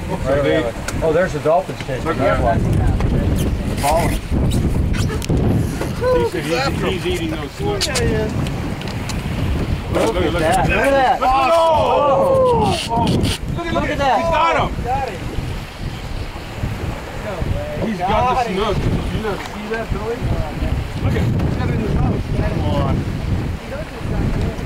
Oh, there's the dolphin stick. Look at that. Falling. He's eating those snooks. Yeah, yeah. Look at that. Look at that. Oh! Look at that. He's got him. Got him. He's got the snook. Did you not see that, Billy? Look at him. He's got it in his mouth. Come on.